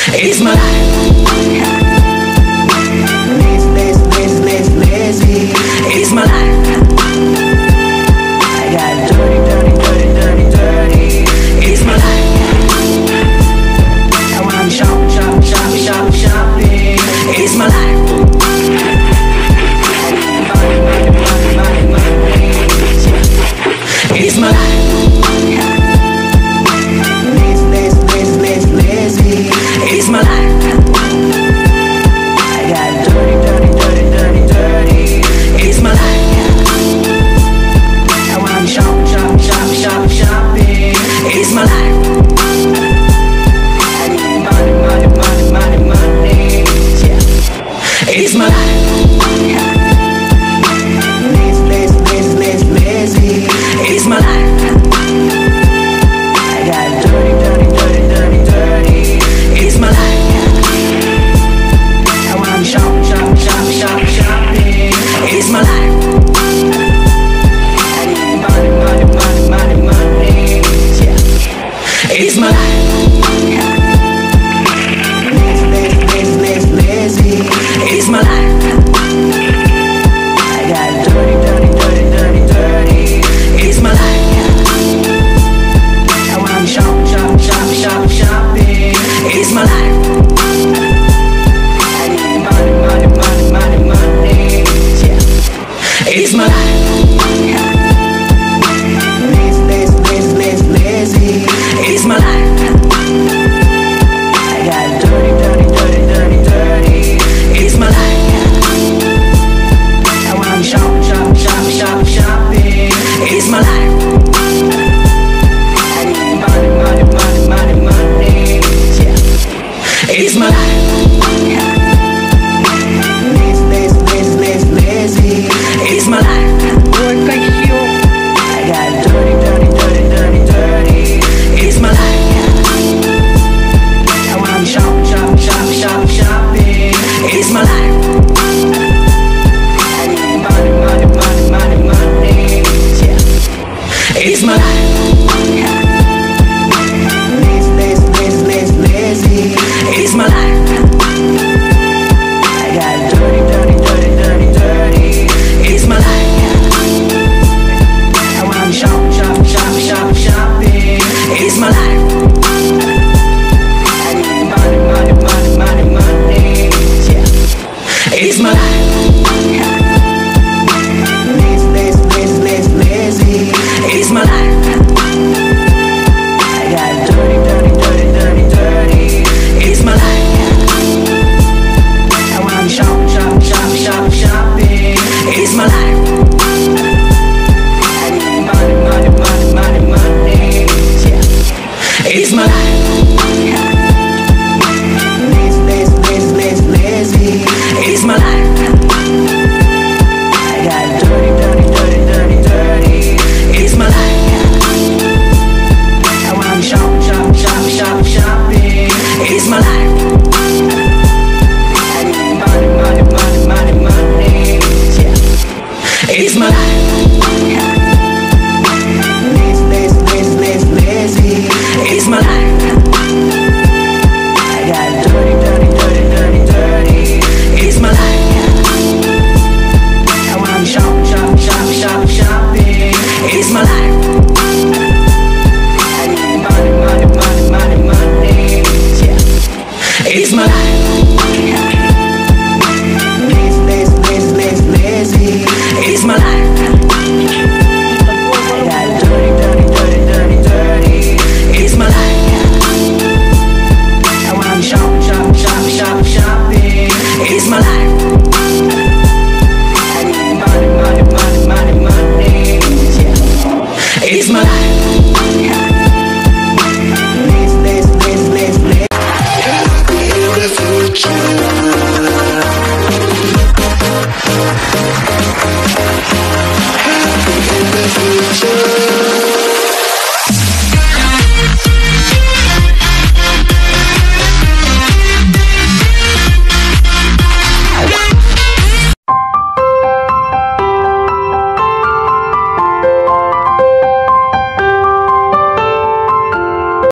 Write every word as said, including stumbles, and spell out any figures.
It's my life. Lazy, lazy, lazy, lazy, lazy. It's my life. I got dirty, dirty, dirty, dirty, dirty. It's my life. I wanna shop, shop, shop, shop, shopping. It's my life. Money, money, money, money, money. It's my life. Lazy, lazy, lazy, lazy, lazy. It's my life. I got dirty, dirty, dirty, dirty, dirty. It's my life. I wanna shop, shop, shop, shop, shopping. It's my life. I need money, money, money, money, money. Yeah. It's my life. Lazy, lazy, lazy, lazy, lazy. It's my life. I got dirty, dirty, dirty, dirty, dirty. It's my life. I wanna shop, shop, shop, shop, shopping. It's my life. I need money, money, money, money, money. Yeah. It's my life. Lazy, lazy, lazy, lazy, lazy. It's my life. I got dirty, dirty, dirty, dirty, dirty. It's my life. I wanna shop, shop, shop, shop, shopping. It's my life. I need money, money, money, money, money. Yeah. It's my life. Lazy, lazy, lazy, lazy, lazy. It's my life. I got dirty, dirty, dirty, dirty, dirty. It's my life. I wanna shop, shop, shop, shop, shopping. It's my life. I need money, money, money, money, money. Yeah. It's my life. Lazy, lazy, lazy, lazy, lazy. It's my life. Ой, кайфю. I got dirty, dirty, dirty, dirty, dirty. It's my life. I wanna shop, shop, shop, shop, shopping. It's my life. I need money, money, money, money, money. Yeah. It's my life. Lazy, lazy, lazy, lazy, lazy. It's my life. I got dirty, dirty, dirty, dirty, dirty. It's my life. I wanna shop, shop, shop, shop, shopping. It's my life. I need money, money, money, money, money. Yeah. It's my life. Lazy, lazy, lazy, lazy, lazy. It's my life. I got dirty, dirty, dirty, dirty, dirty. It's my life. I wanna shop, shop, shop, shop, shopping. It's my life. I need money, money, money, money, money. Yeah. It's my life. Lazy, lazy, lazy, lazy, lazy. It's my life. I got dirty, dirty, dirty, dirty, dirty. It's my life. I wanna shop, shop, shop, shop, shopping. It's my life. I need money, money, money, money, money. Yeah. It's my life. Lazy, lazy, lazy, lazy, lazy. It's my life. I got dirty, dirty, dirty, dirty, dirty. It's my life. I wanna shop, shop, shop, shop, shopping. It's my life. I need money, money, money, money, money. Yeah. It's my life. Lazy, lazy, lazy, lazy, lazy. It's my life. I got dirty, dirty, dirty, dirty, dirty. It's my life. I wanna shop, shop, shop, shop, shopping. It's my life. I need money, money, money, money, money. Yeah. It's my life. Lazy, lazy, lazy, lazy, lazy. In the future, happy in the future.